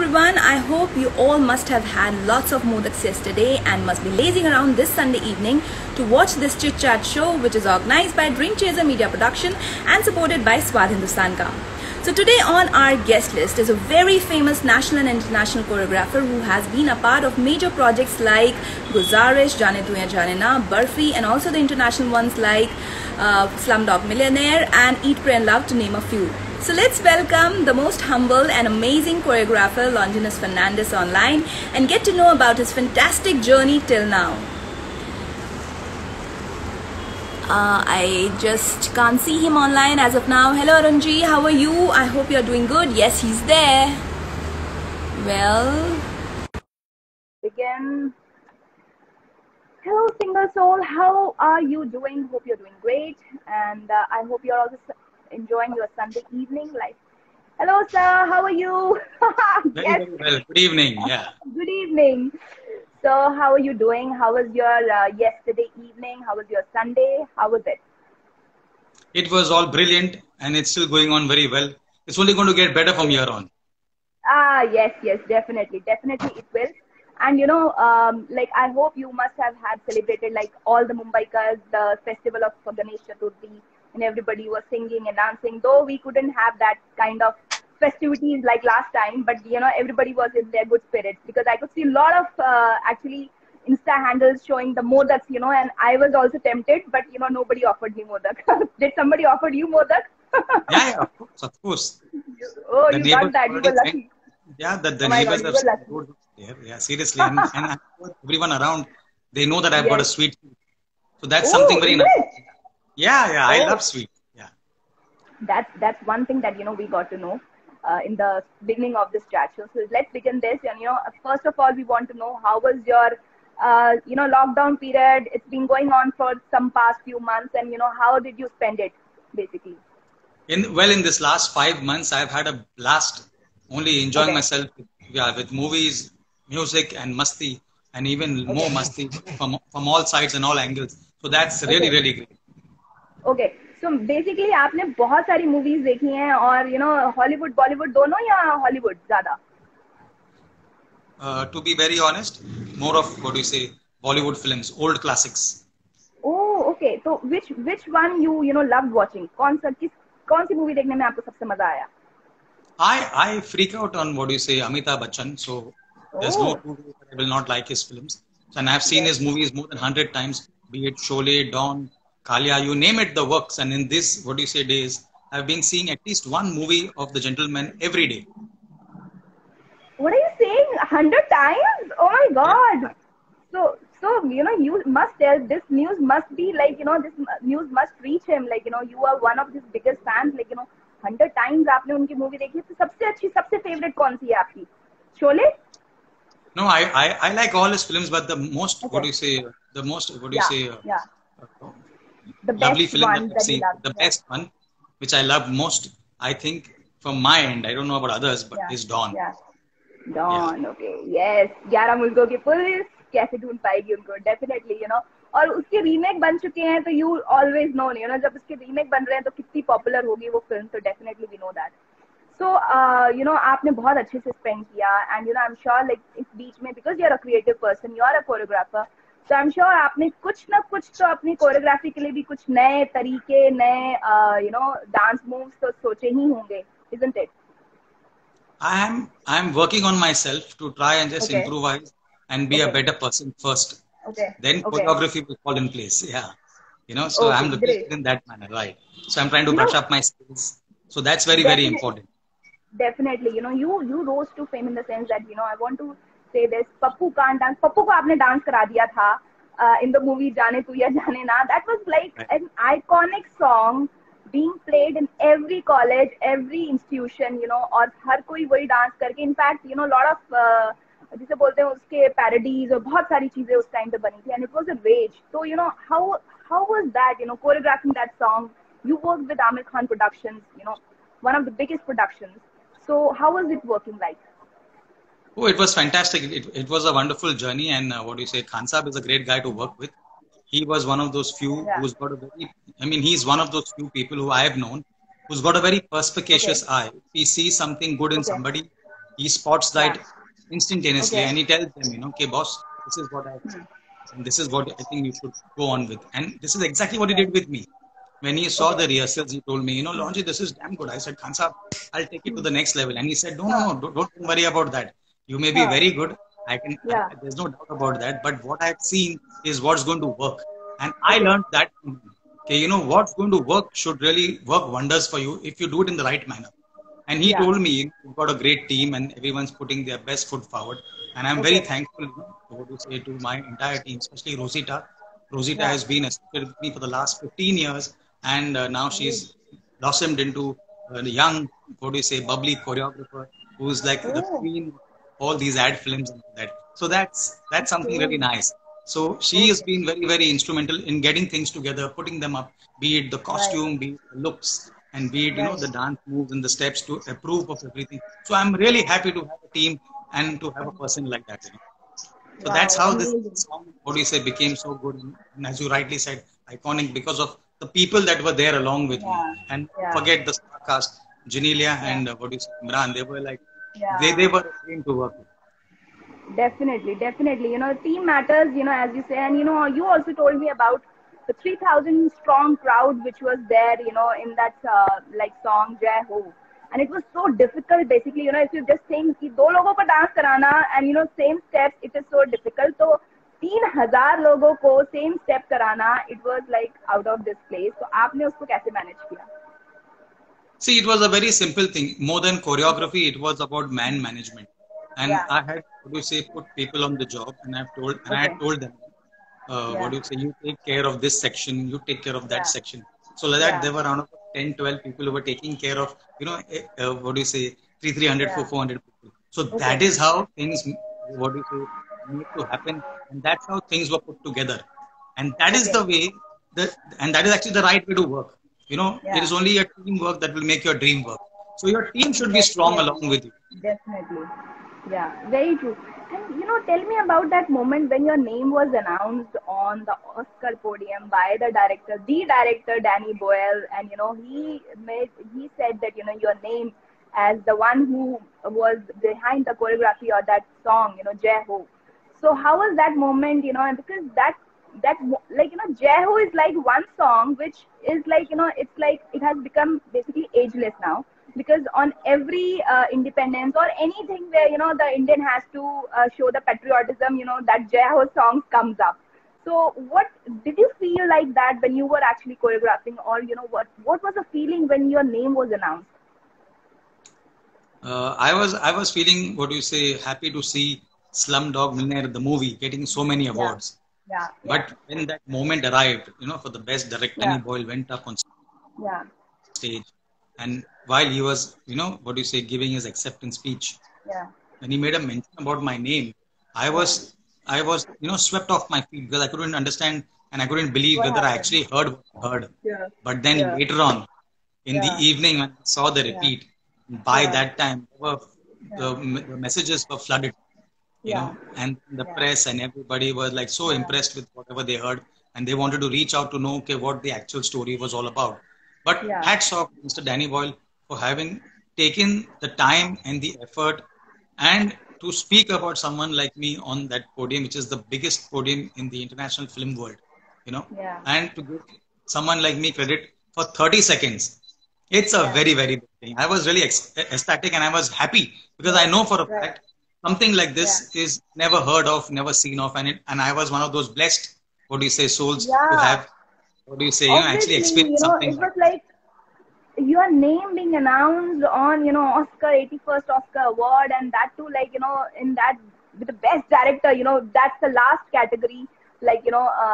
everyone, I hope you all must have had lots of modaks yesterday and must be lazing around this Sunday evening to watch this chit chat show, which is organized by Dream Chaser Media Production and supported by Swad Hindustan Ka. So today on our guest list is a very famous national and international choreographer who has been a part of major projects like Guzarish, Jaane Tu Ya Jaane Na, Barfi, and also the international ones like Slumdog Millionaire and Eat, Pray and Love, to name a few. So let's welcome the most humble and amazing choreographer Longinus Fernandez online and get to know about his fantastic journey till now. I just can't see him online as of now. Hello Arunji, how are you? I hope you're doing good. Yes, he's there. Well, begin. Hello single soul, how are you doing? Hope you're doing great, and I hope you're also enjoying your Sunday evening. Like, hello sir, how are you? Very well. Good evening. Yeah. Good evening. So how are you doing? How was your yesterday evening? How was your Sunday? How was it? It was all brilliant and it's still going on very well. It's only going to get better from here on. Yes, definitely it will. And you know, like, I hope you must have had celebrated like all the Mumbaikas, the festival of Ganesh Chaturthi, and everybody was singing and dancing, though we couldn't have that kind of festivities like last time, but you know, everybody was in their good spirits, because I could see a lot of actually Insta handles showing the modaks, you know, and I was also tempted, but you know, nobody offered me modak. Did somebody offer you modak? Yeah, of course. Oh, you got that. You were lucky. Yeah, the neighbors have there. Yeah, seriously. And everyone around, they know that I've got a sweet tooth. So that's something very nice. Yeah, I love sweet. Yeah. That's one thing that, you know, we got to know in the beginning of this chat show. So let's begin this. And, you know, first of all, we want to know, how was your, you know, lockdown period? It's been going on for some past few months. And, you know, how did you spend it, basically? In this last 5 months, I've had a blast. Only enjoying myself with movies, music and masti, and even more masti from all sides and all angles. So that's really great. Okay. So basically आपने बहुत सारी movies देखी हैं, और you know, Hollywood, Bollywood दोनों, या Hollywood ज़्यादा? To be very honest, more of what do you say, Bollywood films, old classics. Oh, okay. So which one you know loved watching? कौन सी movie देखने में आपको सबसे मजा आया? I freak out on what do you say, Amitabh Bachchan. So there's no two ways that I will not like his films. And I've seen his movies more than 100 times, be it Sholay, Dawn, Kalia, you name it, the works. And in this, what do you say, days, I've been seeing at least one movie of The Gentleman every day. What are you saying? 100 times? Oh my God! Yeah. So you know, you must tell, this news must be like, you know, this news must reach him. Like, you know, you are one of his biggest fans. Like, you know, 100 times आपने उनकी movie देखी, तो सबसे favorite कौन सी है आपकी? Sholay? No, I like all his films, but the most, what do you say, the lovely film that I've seen, the best one, which I love most, I think, from my end, I don't know about others, but is Dawn. Yeah. Dawn, okay. Yes. 11 मुल्कों की police कैसे ढूंढ पाएगी उनको? Definitely, you know. और उसके remake बन चुके हैं, तो you always know, you know, जब उसके रीमेक बन रहे हैं तो कितनी पॉपुलर होगी वो फिल्म, तो definitely we know that. So you know, आपने बहुत अच्छे से spend किया, and you know, I'm sure like इस बीच में, because you're a creative person, you're a choreographer, so I'm sure आपने कुछ ना कुछ तो अपनी choreography के लिए भी कुछ नए तरीके, नए you know, dance moves तो सोचे ही होंगे, isn't it? I'm working on myself to try and just improvise and be a better person first. Then choreography will fall in place. Yeah. You know, so I'm looking in that manner, right? So I'm trying to brush up my skills. So that's very important. Definitely. You know, you rose to fame in the sense that, you know, I want to say this. Pappu can't dance. Pappu को आपने dance करा दिया था in the movie जाने तू या जाने ना. That was like an iconic song being played in every college, every institution, you know, और हर कोई वही dance करके. In fact, you know, lot of जिसे बोलते हैं उसके parodies और बहुत सारी चीजें उस time पे बनी थी, and it was a rage. So you know, how was that, you know, choreographing that song? You worked with Amir Khan Productions, you know, one of the biggest productions. So how was it working like? Oh, it was fantastic. It was a wonderful journey, and what do you say, Khan Saab is a great guy to work with. He was one of those few who's got a very, I mean, he's one of those few people who I have known who's got a very perspicacious eye. If he sees something good in somebody, he spots that Yeah. instantaneously, Okay. and he tells them, okay, boss, this is what I Hmm. and this is what I think you should go on with. And this is exactly what he Right. did with me. When he saw Okay. the rehearsals, he told me, Hmm. Lonji, this is damn good. I said, Khan Saab, I'll take it to Hmm. the next level. And he said, no, no, Huh. no, don't worry about that. You may be Huh. very good. Yeah. There's no doubt about that. But what I've seen is what's going to work. And I Okay. learned that, okay, what's going to work should really work wonders for you if you do it in the right manner. And he Yeah. told me, you've got a great team and everyone's putting their best foot forward. And I'm very Okay. thankful, what to say, to my entire team, especially Rosita. Rosita Yeah. has been associated with me for the last 15 years. And now Oh. she's blossomed into a young, what do you say, bubbly choreographer who's like the Oh. queen of all these ad films and all that. So that's something really Okay. nice. So she has Okay. been very, very instrumental in getting things together, putting them up, be it the Right. costume, be it the looks, and be it, Right. the dance moves and the steps to approve of everything. So I'm really happy to have a team and to have a person like that. So that's Wow. how this Amazing. song, what do you say, became so good. And as you rightly said, iconic because of the people that were there along with me. Yeah. And Yeah. forget the star cast, Janelia Yeah. and what do you say, Imran. They were like, they Yeah. were a dream to work with. Definitely, definitely. Team matters, as you say. And, you also told me about the 3,000 strong crowd which was there, in that like song Jai Ho. And it was so difficult, basically, if you just think कि दो लोगों को dance कराना and, same steps, it is so difficult. So 3,000 लोगों को same step कराना, it was like out of this place. So आपने उसको कैसे manage किया? See, it was a very simple thing. More than choreography, it was about man management. And Yeah. I had, what do you say, put people on the job, and I Okay. had told them, what Yeah. do you say, you take care of this section, you take care of that Yeah. section. So like that, Yeah. there were around 10, 12 people who were taking care of, what do you say, 300, Yeah. 400 people. So that Okay. is how things, what do you say, need to happen. And that's how things were put together. And that is Okay. the way, and that is actually the right way to work. It Yeah. is only a teamwork that will make your dream work. So your team should be strong Definitely. along with you. Definitely. Yeah, very true. And tell me about that moment when your name was announced on the Oscar podium by the director Danny Boyle, and he said that your name as the one who was behind the choreography of that song, Jai Ho. So how was that moment, because like Jai Ho is like one song which is like it's like it has become basically ageless now, because on every independence or anything where the Indian has to show the patriotism, that Jai Ho song comes up. So what did you feel like that when you were actually choreographing, or what was the feeling when your name was announced? I was feeling, what do you say, happy to see Slumdog Millionaire, the movie, getting so many Yeah, awards. yeah, yeah, But when that moment arrived, for the best director, Danny yeah, Boyle went up on yeah, stage, and while he was, what do you say, giving his acceptance speech, yeah, when he made a mention about my name, I yeah. was, I was, swept off my feet because I couldn't understand and I couldn't believe What whether I happened? actually heard what I heard. Yeah, But then yeah, later on, in the yeah, evening, when I saw the yeah, repeat, by yeah, that time, yeah, the messages were flooded, yeah, and the yeah, press and everybody was like so yeah, impressed with whatever they heard, and they wanted to reach out to know, okay, what the actual story was all about. But yeah, hats off to Mr. Danny Boyle for having taken the time and the effort and to speak about someone like me on that podium, which is the biggest podium in the international film world, you know, yeah, and to give someone like me credit for 30 seconds. It's a yeah, very, very big thing. I was really ecstatic and I was happy because I right, know for a right, fact something like yeah, this is never heard of, never seen of, and I was one of those blessed, what do you say, souls to yeah. have, what do you say, actually Obviously, experience something it like was like your name being announced on Oscar 81st Oscar award, and that too, like in that with the best director, that's the last category, like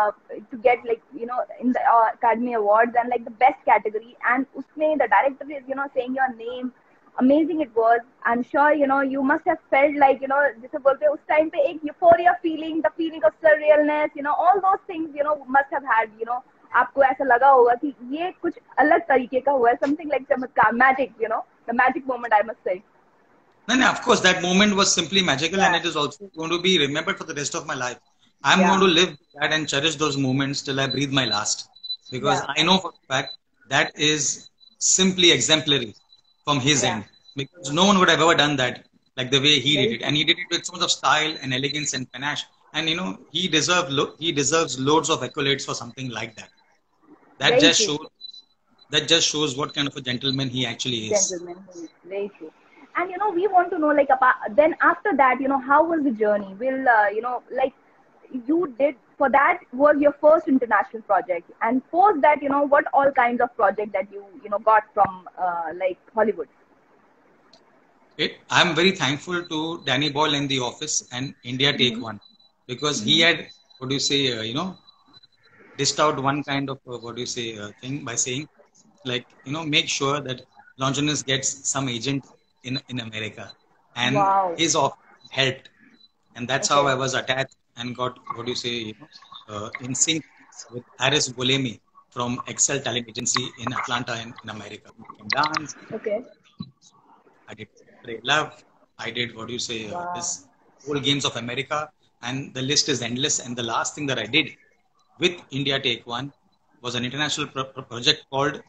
to get, like in the Academy Awards, and like the best category, and usme the director is saying your name. Amazing it was. I'm sure you must have felt like जैसे बोलते हैं, उस time पे एक euphoria feeling, the feeling of surrealness, all those things must have had, आपको ऐसा लगा होगा कि ये कुछ अलग तरीके का हुआ है, something like चमत्कार, magic, the magic moment, I must say. No, no, of course, that moment was simply magical and Yeah, it is also going to be remembered for the rest of my life. I'm going yeah, to live that and cherish those moments till I breathe my last. Because yeah, I know for a fact that is simply exemplary from his yeah, end. Because no one would have ever done that. like the way he did Very it, true. and he did it with so much of style and elegance and panache. And he deserves loads of accolades for something like that. That Very just true. shows that just shows what kind of a gentleman he actually is. Gentleman. Very true. And we want to know, like, then after that, how was the journey? Will like, you did for that was your first international project, and post that, what all kinds of project that you got from like Hollywood. I'm very thankful to Danny Boyle in The Office and India Take Mm-hmm. One, because he Mm-hmm. had, what do you say, dished out one kind of, thing by saying, like, make sure that Longinus gets some agent in America. And Wow. his office helped. And that's how Okay. I was attached and got, in sync with Aris Golemi from Excel Talent Agency in Atlanta in America. We can dance. Okay. I did Pray Love. I did, Wow. this whole Games of America. And the list is endless. And the last thing that I did with India Take One was an international project called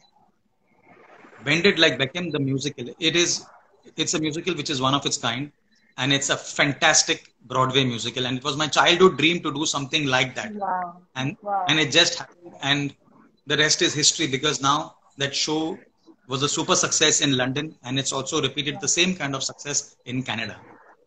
Bend It Like Beckham, the musical. It's a musical which is one of its kind. And it's a fantastic Broadway musical. And it was my childhood dream to do something like that. Wow. And, Wow. and it just happened. And the rest is history, because now that show was a super success in London, and it's also repeated the same kind of success in Canada.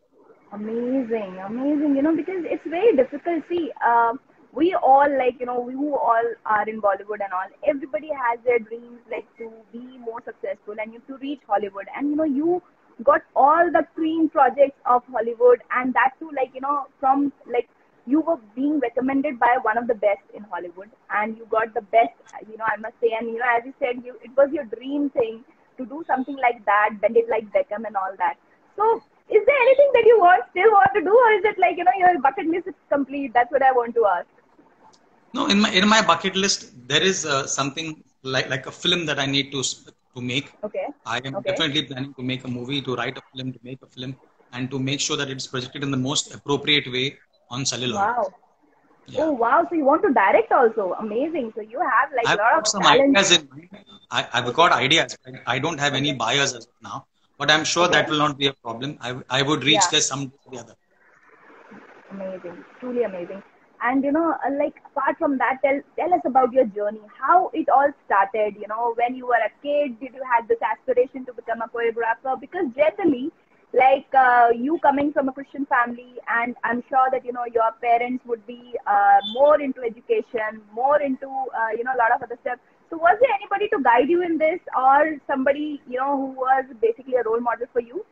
Amazing, amazing. Because it's very difficult. See, we all, like, we who all are in Bollywood and all. Everybody has their dreams, like, to be more successful and to reach Hollywood. And you got all the cream projects of Hollywood, and that too, like, from, like, you were being recommended by one of the best in Hollywood, and you got the best. I must say, and as you said, it was your dream thing to do something like that, bend it like Beckham and all that. So, is there anything that you still want to do, or is it like, your bucket list is complete? That's what I want to ask. No, in my bucket list, there is something like a film that I need to make. Okay. I am Okay. definitely planning to make a movie, to write a film, to make a film, and to make sure that it's projected in the most appropriate way on celluloid. Wow. Yeah. Oh, wow. So you want to direct also? Amazing. So you have like a I've lot got of some talent. ideas in mind. I've got ideas. I don't have any buyers as of now, but I'm sure that will not be a problem. I would reach Yeah. there some or the other. Amazing. Truly amazing. And like, apart from that, tell us about your journey. How it all started. When you were a kid, did you have this aspiration to become a choreographer? Because generally, like, you coming from a Christian family, and I'm sure that your parents would be more into education, more into a lot of other stuff. So was there anybody to guide you in this, or somebody who was basically a role model for you?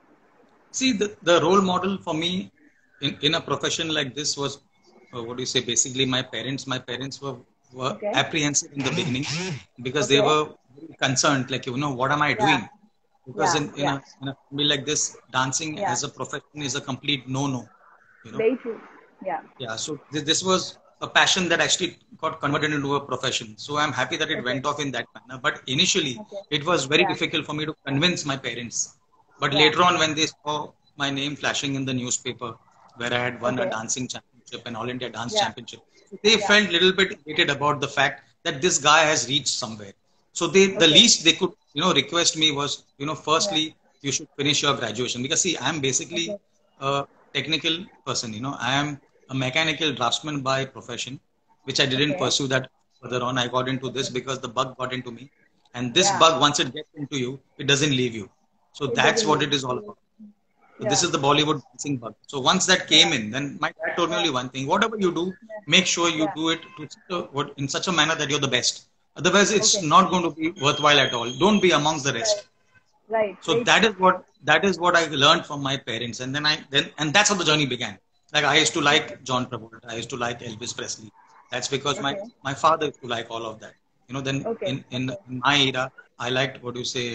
See, the role model for me in a profession like this was, basically my parents. My parents were Okay. apprehensive in the beginning, because they Okay. were very concerned, like, what am I Yeah. doing? Because Yeah. in Yeah. a family like this, dancing Yeah. as a profession is a complete no. Very true. Yeah. Yeah, so this was a passion that actually got converted into a profession. So I'm happy that it Okay. went off in that manner. But initially, Okay. it was very Yeah. difficult for me to convince my parents. But Yeah. later on, when they saw my name flashing in the newspaper, where I had won a Okay. dancing championship, an All India Dance Yeah. Championship, so they Yeah. felt a little bit elated about the fact that this guy has reached somewhere. So the Okay. least they could, request me was, Yeah. firstly, you should finish your graduation. Because see, I'm basically Okay. a technical person. I am a mechanical draftsman by profession, which I didn't Okay. pursue that further on. I got into this Okay. because the bug got into me. And this Yeah. bug, once it gets into you, it doesn't leave you. So It that's doesn't what leave. it is all about. So this Yeah. is the Bollywood dancing bug. So once that came Yeah. in, then my dad told me Yeah. only one thing: whatever you do, Yeah. make sure you Yeah. do it in such a manner that you're the best. Otherwise, it's Okay. not going to be worthwhile at all. Don't be amongst the rest. Right. Right. So Very that is what I learned from my parents, and then that's how the journey began. Like, I used to like John Travolta, I used to like Elvis Presley. That's because Okay. my father used to like all of that. Then Okay. in Okay. my era, I liked,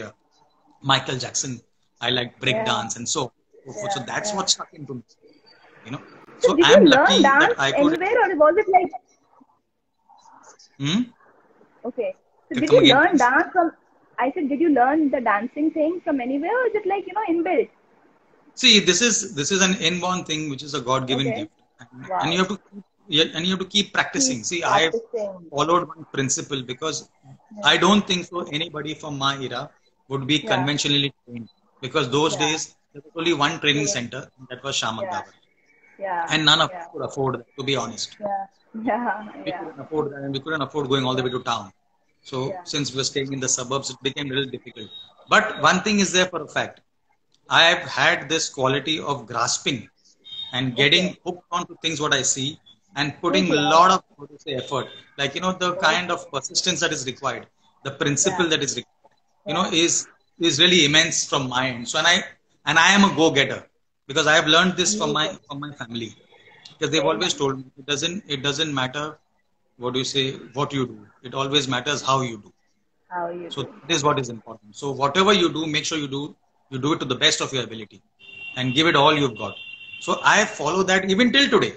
Michael Jackson. I liked break Yeah. dance and so forth. So Yeah. that's Yeah. what stuck into me. You know. So So did I'm you lucky learn that dance I could. anywhere, or was it like, Hmm? okay? So Yeah, did come you again, learn please. dance from? I said, did you learn the dancing thing from anywhere, or is it like inbuilt? See, this is an inborn thing, which is a God-given Okay. gift, and Wow. you have to keep practicing. Keep See, I have practicing. followed one principle, because Yeah. I don't think so anybody from my era would be Yeah. conventionally trained, because those Yeah. days There was only one training Okay. center, and that was Shamak Yeah. Davar. Yeah. And none of us Yeah. could afford that, to be honest. Yeah. Yeah. We Yeah. couldn't afford that, and we couldn't afford going all the way to town. So Yeah. since we were staying in the suburbs, it became a little difficult. But one thing is there for a fact. I have had this quality of grasping and Okay. getting hooked onto things what I see and putting a Okay. lot of what to say effort. Like the kind Okay. of persistence that is required, the Yeah. principle that is required, Yeah. is really immense from my end. So and I am a go-getter because I have learned this from my Amazing. family because they've Very always nice. told me it doesn't matter what do you say what you do. It always matters how you do. How you So do? that is what is important. So whatever you do, make sure you do it to the best of your ability and give it all you've got. So I follow that even till today.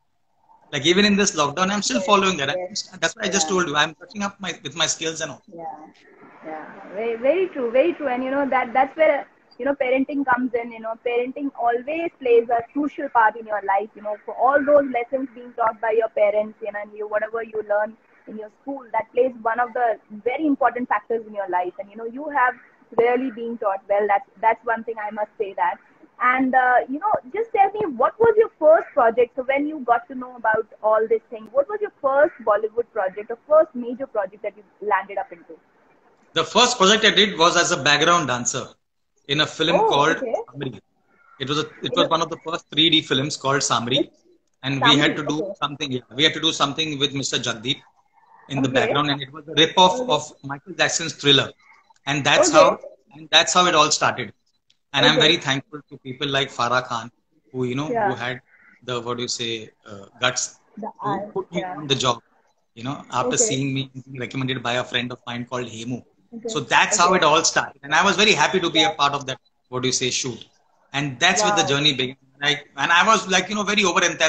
Like even in this lockdown, I'm still Yes. following that. Yes. That's what I just Yeah. told you. I'm touching up with my skills and all. Yeah, yeah, very, very true, very true. And that's where parenting comes in. Parenting always plays a crucial part in your life. For all those lessons being taught by your parents, and whatever you learn in your school, that plays one of the very important factors in your life. And you have really been taught well. That's one thing I must say that. And just tell me, what was your first project? So when you got to know about all this thing, what was your first Bollywood project, or first major project that you landed up into? The first project I did was as a background dancer in a film Oh, called okay. Samri. It was In one of the first 3D films called with Samri, and we had Samri. to do Okay. something. Yeah, we had to do something with Mr. Jagdeep in the Okay. background, and it was a rip-off Okay. of Michael Jackson's Thriller, and that's Okay. how it all started. And I'm Okay. very thankful to people like Farah Khan, who Yeah. had the what do you say guts The to eye. put me Yeah. on the job. After Okay. seeing me recommended by a friend of mine called Hemu. Okay. So that's how Okay. it all started, and I was very happy to be a Yeah. part of that. What do you say shoot? And that's where the Wow. journey began. And I was like very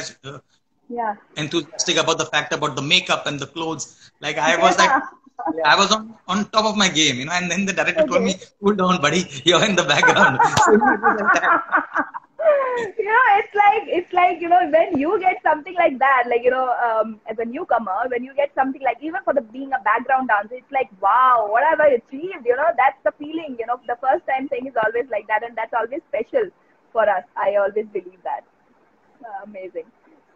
Yeah. enthusiastic about the fact about the makeup and the clothes. Like I was like I was on top of my game, and then the director told Okay. me, "Cool down, buddy. You're in the background." So it was like that. It's like when you get something like that, like as a newcomer, when you get something like, even for the being a background dancer, it's like, wow, what have I achieved? That's the feeling. The first time thing is always like that, and that's always special for us. I always believe that. Amazing.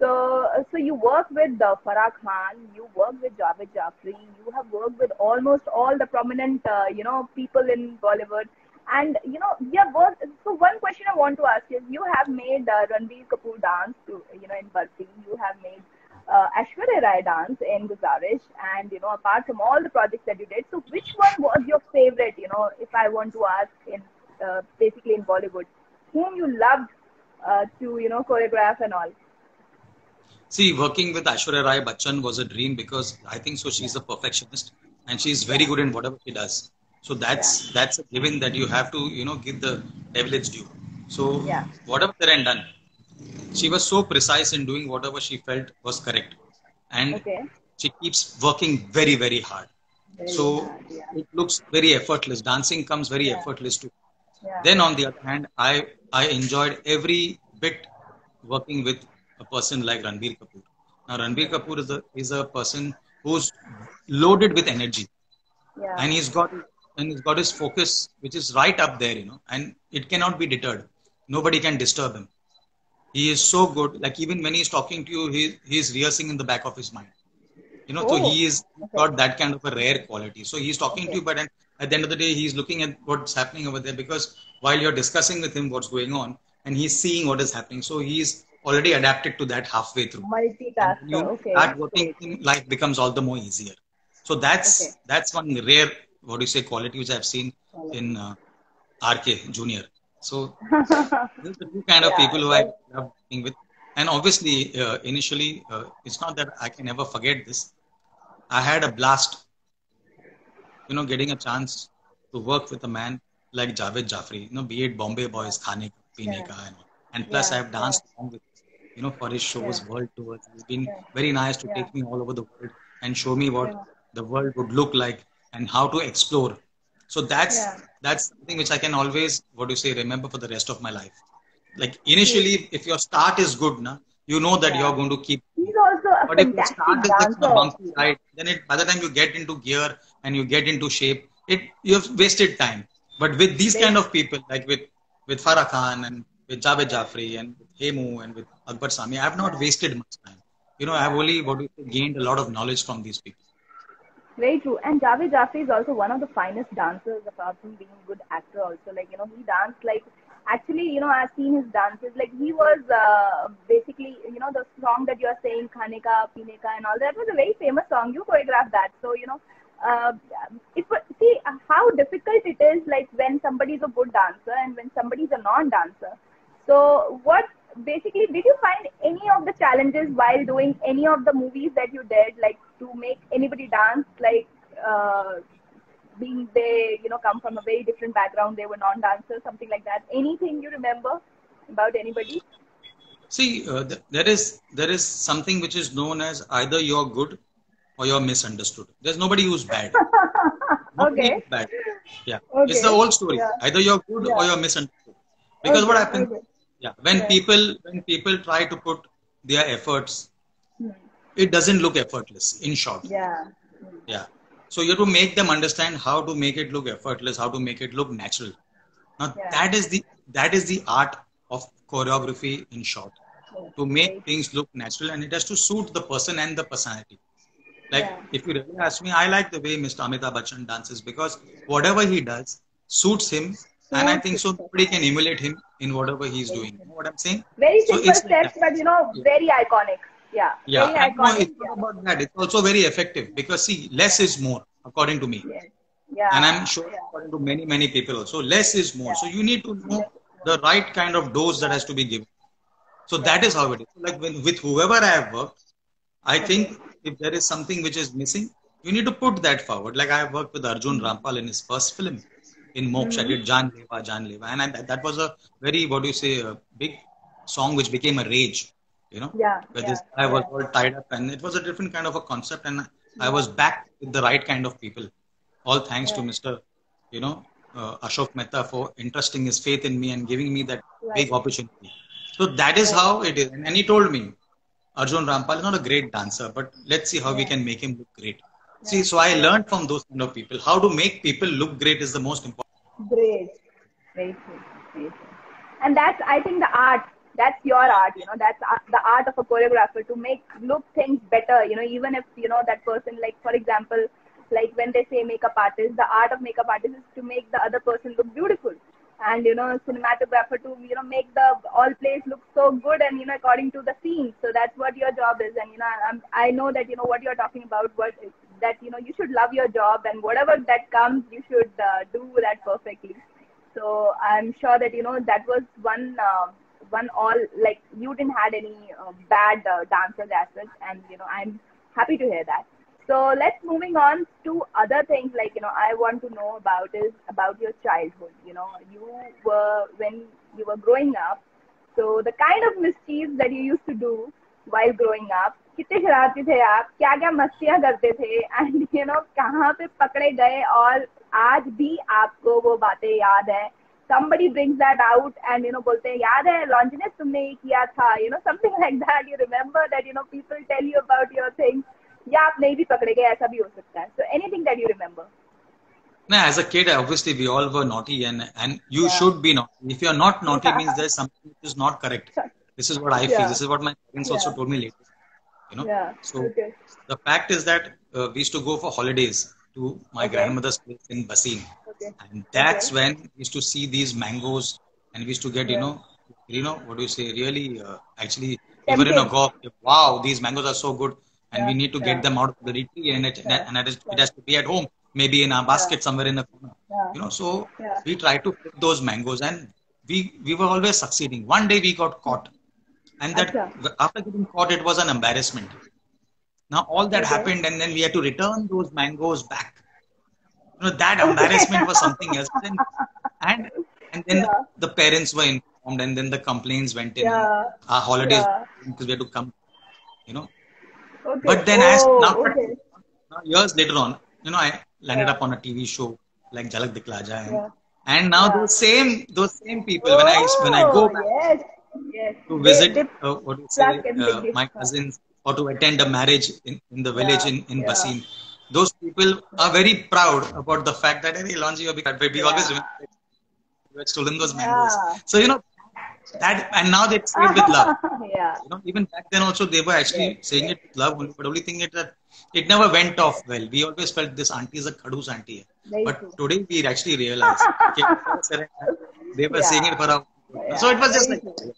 So you work with Farah Khan, you work with Javed Jafri, you have worked with almost all the prominent, people in Bollywood. And, you have worked, so one question I want to ask is, you have made Ranbir Kapoor dance to, in Barfi, you have made Aishwarya Rai dance in Guzarish, and, apart from all the projects that you did, so which one was your favorite, if I want to ask basically in Bollywood, whom you loved to, choreograph and all? See, working with Aishwarya Rai Bachchan was a dream because I think so. Yeah. She's a perfectionist and she's very Yeah. good in whatever she does. So Yeah. that's a given that you have to give the devil its due. So Yeah. whatever Kiran done, she was so precise in doing whatever she felt was correct, and Okay. she keeps working very very hard. So Very hard. Yeah. it looks very effortless. Dancing comes very Yeah. effortless too. Yeah. Then on the other hand, I enjoyed every bit working with a person like Ranbir Kapoor. Now Ranbir Kapoor is a person who's loaded with energy, Yeah. and he's got his focus, which is right up there, and it cannot be deterred. Nobody can disturb him. He is so good. Like even when he's talking to you, he's rehearsing in the back of his mind. So Oh. he's Okay. got that kind of a rare quality. So he's talking to Okay. you, but at the end of the day, he's looking at what's happening over there because while you're discussing with him what's going on, and he's seeing what is happening. So he's already adapted to that halfway through. And when Multitasker. you Okay. start working Great. with him, life becomes all the more easier. So Okay. that's one rare, what do you say, quality which I've seen Quality. in RK Junior. So these are the two kind of Yeah. people who I love working with. And obviously, initially, it's not that I can ever forget this. I had a blast, getting a chance to work with a man like Javed Jafri, be it Bombay Boys, Khane Ka, Peene Yeah. Ka, and all. And plus, I Yeah. have Yeah. danced along with, for his Yeah. shows, world tours. It's been Yeah. very nice to Yeah. take me all over the world and show me what Yeah. the world would look like and how to explore. So Yeah. that's something which I can always, what do you say, remember for the rest of my life. Like Great. initially, if your start is good, you know that you're Yeah. going to keep. He's also a But if your start fantastic is just a dancer. bumpy ride, then by the time you get into gear and you get into shape, you've wasted time. But with these kind Very. of people, like with with Farah Khan and with Javed Jafri and with Hemu and with Akbar Sami. I have not wasted much time. I have only gained a lot of knowledge from these people. Very true. And Javed Jafri is also one of the finest dancers, apart from being a good actor also. Like, he danced like, actually, I've seen his dances. Like, he was basically, the song that you're saying, Khane Ka, Peene Ka and all that was a very famous song. You choreographed that. So, see how difficult it is, like, when somebody is a good dancer and when somebody is a non-dancer. So, basically, did you find any of the challenges while doing any of the movies that you did, like to make anybody dance, like being they, come from a very different background, they were non-dancers, something like that? Anything you remember about anybody? See, there is something which is known as either you're good or you're misunderstood. There's nobody who's bad. Nobody is bad. Yeah. Okay. It's the old story. Yeah. Either you're good or you're misunderstood. Because what happens? Yeah. When people try to put their efforts, it doesn't look effortless, in short. Yeah. Yeah. So you have to make them understand how to make it look effortless, how to make it look natural. Now that is the art of choreography, in short. To make things look natural, and it has to suit the person and the personality. Like, if you really ask me, I like the way Mr. Amitabh Bachchan dances, because whatever he does suits him. And I think so nobody can emulate him in whatever he's doing. You know what I'm saying? Very simple steps, but very iconic. Yeah. Very iconic. No, it's not about that. It's also very effective, because see, less is more, according to me. Yeah. And I'm sure according to many, many people also, less is more. So you need to know the right kind of dose that has to be given. So that is how it is. Like, with whoever I have worked, I think if there is something which is missing, you need to put that forward. Like, I have worked with Arjun Rampal in his first film. In Moksha, I did Jaan Leva. And that was a very, a big song which became a rage, where this guy was all tied up, and it was a different kind of a concept, and I was back with the right kind of people. All thanks to Mr. Ashok Mehta for entrusting his faith in me and giving me that big opportunity. So that is how it is. And he told me, Arjun Rampal is not a great dancer, but let's see how we can make him look great. See, so I learned from those kind of people. How to make people look great is the most important. Great. Very true. Very true. And that's, I think, the art. That's your art, that's the art of a choreographer, to look things better, even if, that person, like, for example, like when they say makeup artist, the art of makeup artist is to make the other person look beautiful. And, cinematographer to, make the all place look so good and, according to the scene. So that's what your job is. And, I know that, what you're talking about, that, you should love your job, and whatever that comes, you should do that perfectly. So I'm sure that, that was one all, like, you didn't had any bad dancers as such. And, I'm happy to hear that. So let's moving on to other things, like, I want to know about your childhood. When you were growing up, so the kind of mischiefs that you used to do while growing up, कितने शरारती थे आप, क्या-क्या मस्तियाँ करते थे, and कहाँ पे पकड़े गए, और आज भी आपको वो बातें याद है. Somebody brings that out and बोलते हैं, याद है Longinus तुमने ये किया था, something like that. You remember that, people tell you about your things. या आप नहीं भी पकड़े गए, ऐसा भी हो सकता है. So anything that you remember? No, as a kid, obviously we all were naughty, and you should be naughty. If you are not naughty, means there's something which is not correct. This is what I feel. This is what my parents also told me later. So the fact is that we used to go for holidays to my grandmother's place in Basin, and that's when we used to see these mangoes, and we used to get what do you say, really actually we were in a gawk. Wow, these mangoes are so good. And we need to get them out of the tree, and it has to be at home, maybe in a basket somewhere in a corner. So we tried to pick those mangoes, and we were always succeeding. One day we got caught, and that after getting caught, it was an embarrassment. Now all that happened, and then we had to return those mangoes back. That embarrassment was something else. And then the parents were informed, and then the complaints went in. Our holidays, because we had to come, But then now years later on, I landed up on a TV show like Jhalak Dikhla Jaye, and now those same people, when I go back to visit my cousins, or to attend a marriage in the village in Basin, those people are very proud about the fact that, hey, Lonji, we always remember had stolen those mangoes. Yeah. So, that, and now they say it with love. Yeah. Even back then also they were actually Yes. saying it with love only, but only thing is that it never went off well. We always felt this auntie is a khadus auntie. Very But true. today we actually realize okay, they were saying it Yeah. for our Yeah. so it was just Very like true.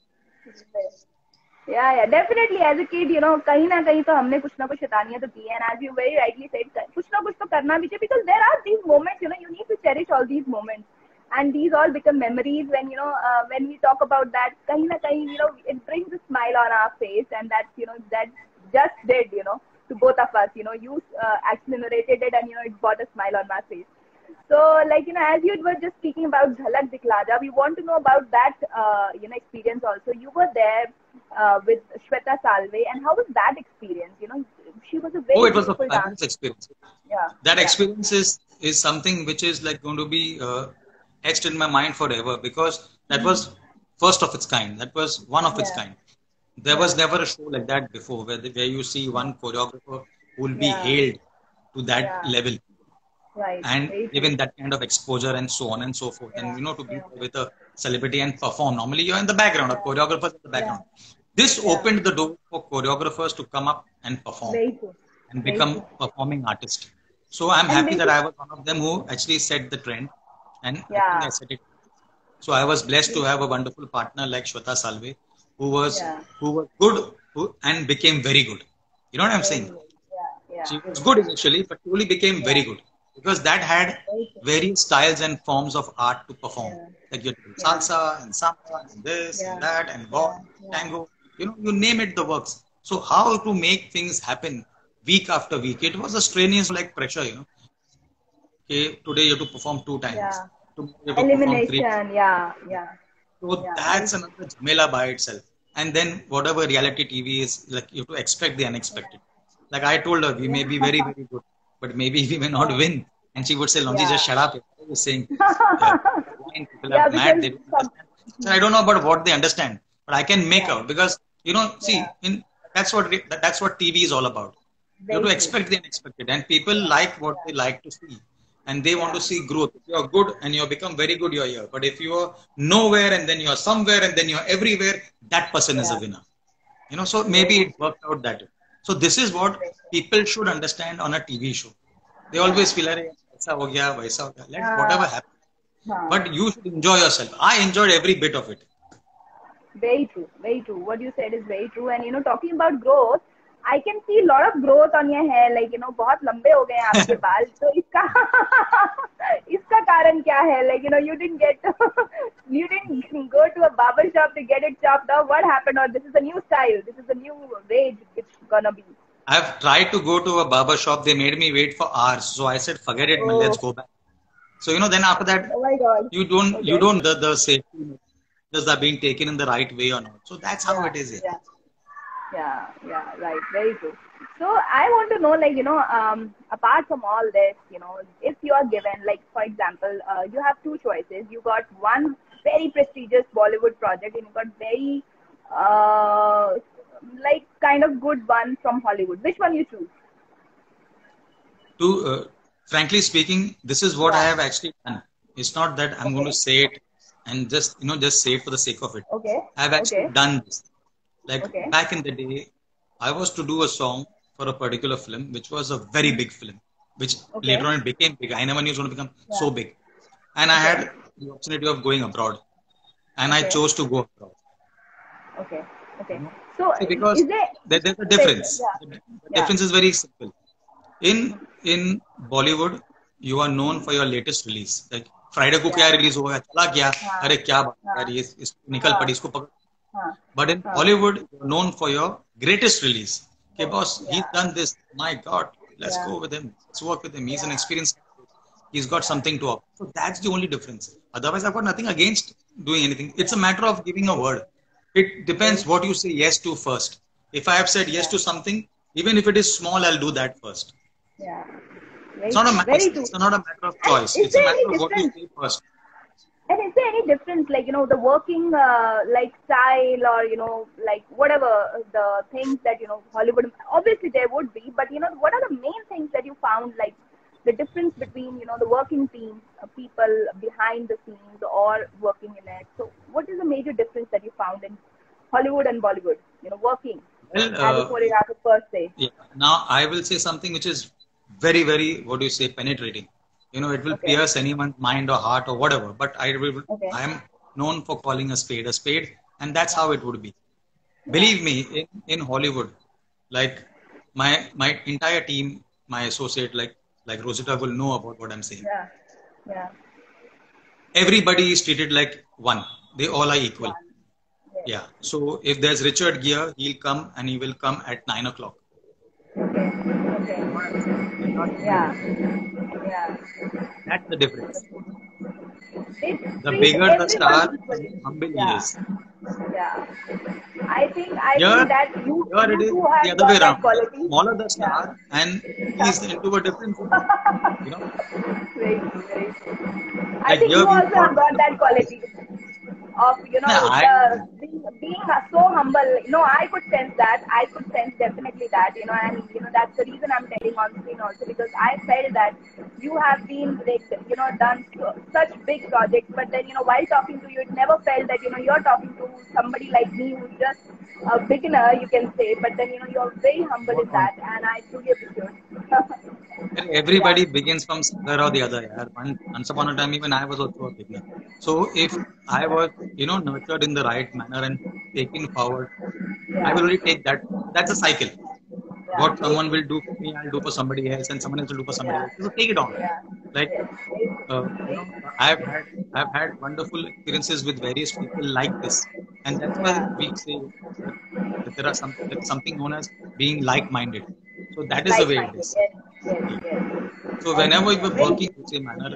Yeah, definitely. As a kid, कहीं ना कहीं तो हमने कुछ ना कुछ शैतानियां तो की हैं. And as you very rightly said, कुछ ना कुछ तो करना भी चाहिए, because there are these moments, you need to cherish all these moments, and these all become memories when when we talk about that. कहीं ना कहीं, it brings a smile on our face, and that just did, to both of us. You actually narrated it, and it brought a smile on my face. So, as you were just speaking about Jhalak Dikhla Ja, we want to know about that, experience also. You were there with Shweta Salve, and how was that experience? She was a oh, very it was a beautiful fabulous dancer. experience. Yeah, That yeah, experience is something which is like going to be etched in my mind forever because that was first of its kind. That was one of its yeah, kind. There was yeah, never a show like that before where you see one choreographer who will be yeah, hailed to that yeah. level Right, and very true. given that kind of exposure and so on and so forth. And Yeah, to be yeah, there with a celebrity and perform. Normally you're in the background, a yeah, choreographer in the yeah, background. This yeah. opened the door for choreographers to come up and perform Very true, and very become true. performing artists. So I'm And happy that basically, I was one of them who actually set the trend, and I think I yeah, set it. So I was blessed to have a wonderful partner like Shweta Salve, yeah, who was good and became very good. You know what I'm very saying? good. Yeah, yeah, She was good initially, but slowly became very yeah, good because that had very true. various styles and forms of art to perform. Yeah, Like you do yeah, salsa and samba and this and yeah, that and yeah, walk, yeah. tango. You name it, the works. So how to make things happen week after week? It was a strenuous like pressure. Okay, today you have to perform 2 times. Yeah. Tomorrow you have to perform 3 times. Elimination. Yeah, yeah, So yeah. Very that's true. another Jamela by itself. And then whatever reality TV is, like you have to expect the unexpected. Like I told her, we may be very, Yeah. very good, but maybe we may not Yeah. win. And she would say, Lonji, Yeah. just shut up. What are you saying? Yeah, people are Yeah, mad, because they don't some. understand. So I don't know about what they understand, but I can make Yeah, out because yeah. see, that's what TV is all about. You have Very to true. expect the unexpected, and people Yeah, like what they yeah, like to see, and they want to yeah, see growth. If you're good and you become very good, you're here. But if you're nowhere and then you're somewhere and then you're everywhere, that person is a yeah. winner. So maybe Very it true. worked out that way. So this is what Very true. people should understand on a TV show. They Yeah. always feel like, "Aisa ho gaya, waisa ho gaya." Let whatever Uh, happen. huh. But you should enjoy yourself. I enjoyed every bit of it. Very true. Very true. What you said is very true. And talking about growth, I can see a lot of growth on your hair. Like बहुत लंबे हो गए हैं आपके बाल. तो इसका इसका कारण क्या है? Like you didn't you didn't go to a barber shop to get it chopped off. What happened? Or this is a new style. This is a new way it's gonna be. I've tried to go to a barber shop. They made me wait for hours. So I said, forget it, man. Let's Oh, go back. So then after that, oh my God. you Okay. don't the safety measures are being taken in the right way or not. So that's how Yeah, it is. yeah, yeah, yeah. Right. Very true. So I want to know, apart from all this, if you are given, like, for example, you have two choices. You got one very prestigious Bollywood project, and you got very, kind of good one from Hollywood. Which one you choose? To frankly speaking, this is what I Yeah. have actually done. It's not that I'm going Okay. to say it and just say it for the sake of it. Okay. I've actually Okay. done this. Like Okay. back in the day, I was to do a song for a particular film, which was a very big film, which later Okay. on it became big. I never knew it was going to become Yeah. so big. And I Okay. had the opportunity of going abroad, and I Okay. chose to go abroad. Okay. Okay. You know? So See, because is there? there's a difference. Yeah. The Yeah. difference is very simple. In Bollywood, you are known for your latest release. Like Friday को क्या Yeah. release होगा, चला गया, हाँ. अरे क्या बात है हाँ. यार, ये निकल हाँ. पड़ी, इसको पकड़. हाँ. But in हाँ. Hollywood, you're known for your greatest release. Okay, boss, he's Yeah. done this. My God, let's Yeah. go with him. Let's work with him. He's an Yeah. experienced. He's got Yeah. something to offer. So that's the only difference. Otherwise, I've got nothing against doing anything. It's a matter of giving a word. It depends what you say yes to first. If I have said yes to something, even if it is small, I'll do that first. Yeah. It's not a matter. Very true. It's not a matter of And choice. is It's a there matter any of what you difference? say first. And is there any difference, like, the working, style, or, like, whatever the things that, Hollywood, obviously there would be, but, what are the main things that you found, like, the difference between, you know, the working team, people behind the scenes or working in it. So what is the major difference that you found in Hollywood and Bollywood, you know, working Well, as a choreographer per se? yeah. Now I will say something which is very, very, what do you say, penetrating. You know, it will pierce anyone's mind or heart or whatever. But I am known for calling a spade, and that's how it would be. Believe me, in Hollywood, like my entire team, my associate, like Rosita will know about what I'm saying. Yeah, yeah. Everybody is treated like one. They all are equal. One. Yeah. So if there's Richard Gere, he'll come and he will come at 9 o'clock. Okay. Yeah. Yeah. That's the difference. It's The bigger the star, equally. humble he is. Yeah. I think Here, that you here it is too have the other got way that around. quality. Smaller the star, and he's into a different zone. You know, Very true, very true. I like think here you we also have got that quality of, you know, being so humble. You know, I could sense that. I could sense definitely that, you know, and, you know, that's the reason I'm telling on screen also, because I felt that you have been, like, you know, done such big projects, but then, you know, while talking to you, it never felt that, you know, you're talking to somebody like me who's just a beginner, you can say, but then, you know, you're very humble in that, and I truly appreciate it. everybody begins from somewhere or the other. Yeah. Once upon a time, even I was also a beginner. So if I was, you know, nurtured in the right manner and taken forward, I will only take that. That's a cycle. What someone will do for me, I'll do for somebody else, and someone else will do for somebody else. So take it on. Like, you know, I've had wonderful experiences with various people like this, and that's why we say that there is something known as being like-minded. So that is the way it is. So whenever you're working in the same manner,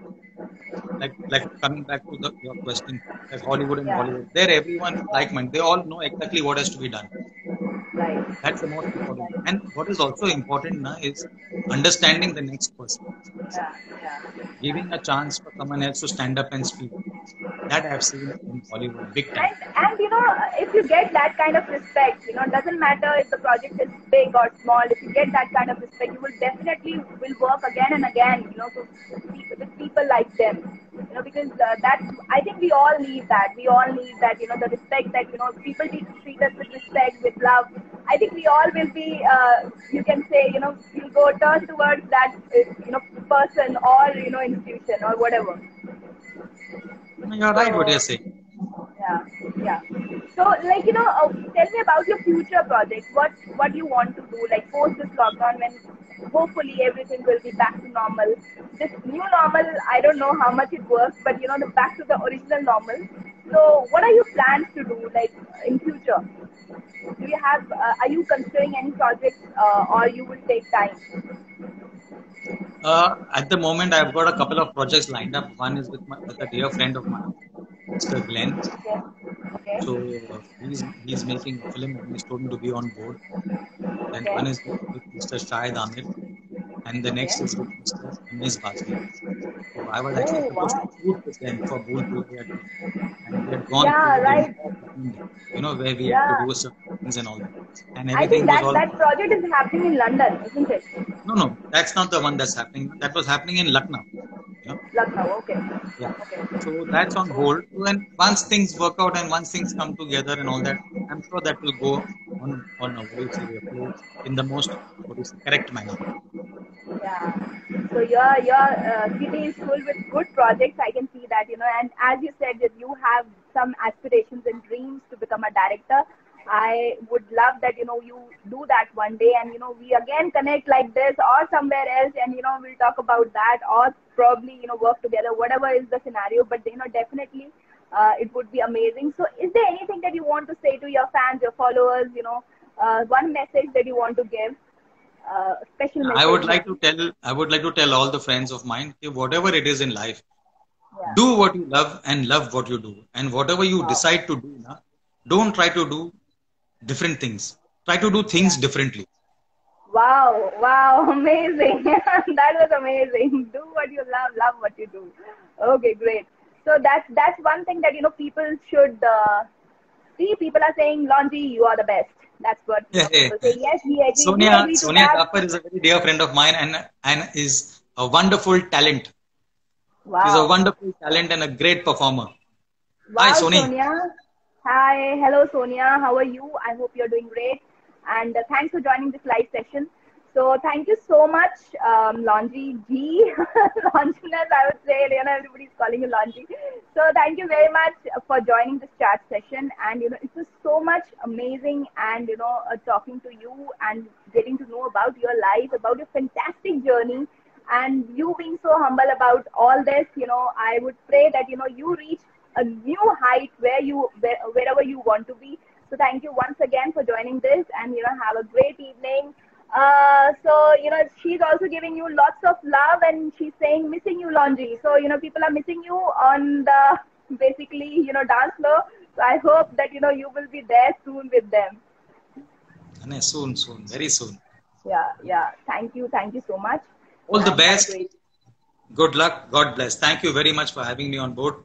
like coming back to your question, like Hollywood and Bollywood, there everyone is like-minded. They all know exactly what has to be done. Right. That's the most important. And what is also important now is understanding the next person. Giving a chance for someone else to stand up and speak. That I've seen in Bollywood big time. And you know, if you get that kind of respect, you know, it doesn't matter if the project is big or small, if you get that kind of respect, you will definitely will work again and again, you know, with people like them. You know, because that's, I think we all need that. We all need that, you know, the respect that, you know, people need to treat us with respect, with love. I think we all will be, you can say, you know, you'll go turn towards that, you know, person or, you know, institution or whatever. You're right what you're saying. Yeah. So, like, you know, tell me about your future projects. What you want to do, like, post this lockdown, when hopefully everything will be back to normal. This new normal, I don't know how much it works, but, you know, back to the original normal. So, what are your plans to do, like, in future? Do you have, are you considering any projects, or you will take time? At the moment, I've got a couple of projects lined up. One is with a dear friend of mine, Mr. Glenn. Okay. So he's making a film and he's told me to be on board. Then one is with Mr. Shahid Amir, and the next is with Mr. Ms. Bajri. So I was actually supposed to shoot with them for Bhool Bhulaiya 2, and we had gone through you know, where we had to do certain things and all that. And everything I think was all. That project is happening in London, isn't it? No, that's not the one that's happening. That was happening in Lucknow. You know? Lucknow, okay. Yeah. So that's on hold. And once things work out and once things come together and all that, I'm sure that will go on in the most correct manner. Yeah. So your city is full with good projects. I can see that, you know. And as you said, that you have some aspirations and dreams to become a director. I would love that, you know, you do that one day, and, you know, we again connect like this or somewhere else, and, you know, we'll talk about that, or probably, you know, work together, whatever is the scenario. But, you know, definitely it would be amazing. So is there anything that you want to say to your fans, your followers, you know, one message that you want to give? Special message? I would like to tell all the friends of mine, whatever it is in life, do what you love and love what you do. And whatever you decide to do, don't try to do different things. Try to do things differently. Wow, amazing. That was amazing. Do what you love what you do. Okay, great. So that's one thing that, you know, people should see. People are saying, Lonji, you are the best. That's what people say. Yes, we agree. Sonia Thapar is a very dear friend of mine and is a wonderful talent. Wow. She's a wonderful talent and a great performer. Wow, Hi, Soni. Sonia. Hi. Hello, Sonia. How are you? I hope you're doing great. And thanks for joining this live session. So thank you so much, Laundry G. Launchiness, I would say. Everybody's calling you Laundry. So thank you very much for joining this chat session. And, it was so much amazing and, talking to you and getting to know about your life, about your fantastic journey. And you being so humble about all this, I would pray that, you reach a new height wherever you want to be. So thank you once again for joining this, and have a great evening. So she's also giving you lots of love, and she's saying missing you, Laundry. So people are missing you on the basically dance floor. So I hope that you will be there soon with them. Soon, very soon. Yeah. Thank you so much. All the best. Good luck. God bless. Thank you very much for having me on board.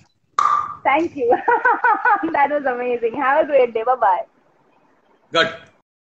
Thank you. That was amazing. Have a great day. Bye-bye. Good.